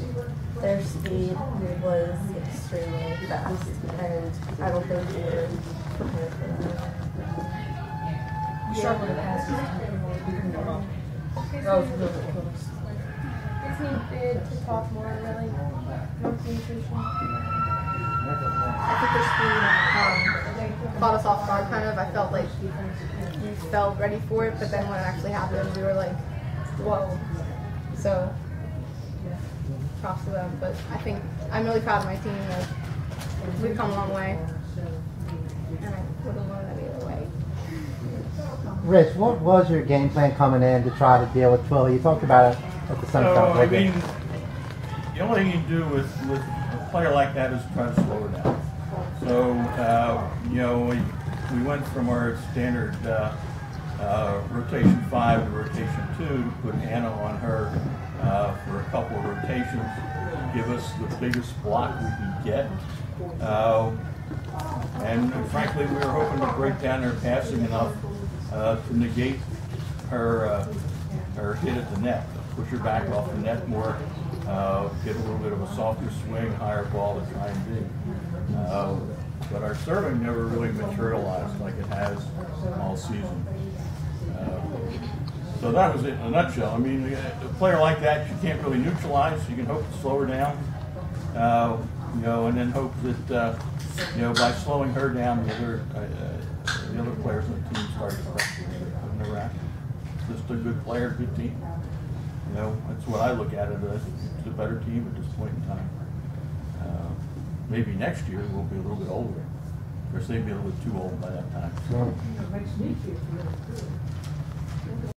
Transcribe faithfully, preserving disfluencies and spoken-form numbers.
their speed was extremely fast, and I don't think we were prepared for that. Sharper passes. That was really close. Just needed to talk more, really. No communication. I think their speed um, caught us off guard, kind of. I felt like we felt ready for it, but then when it actually happened, we were like, whoa. So, props to them. But I think I'm really proud of my team. Like, we've come a long way, and I would have won any other way. Rich, what was your game plan coming in to try to deal with Twilly? You talked about it at the Sunshine. So, I mean, the only thing you can do with, with a player like that is try to slow her down. So, uh, you know, we, we went from our standard uh, uh, rotation five to rotation two to put Anna on her uh, for a couple of rotations, give us the biggest block we can get. Uh, and frankly, we were hoping to break down her passing enough uh, to negate her, uh, her hit at the net, push her back off the net more, uh, get a little bit of a softer swing, higher ball to try and do. Uh, but our serving never really materialized like it has all season. Uh, so that was it in a nutshell. I mean, a player like that, you can't really neutralize. You can hope to slow her down, uh, you know, and then hope that, uh, you know, by slowing her down, the other, uh, the other players on the team start to pressure her. It never happened. Just a good player, good team. You know, that's what I look at it as. It's a better team at this point in time. Uh, maybe next year we'll be a little bit older. Of course, they'd be a little bit too old by that time.